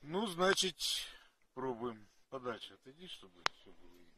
Ну, значит, пробуем подальше отойди, чтобы все было видно.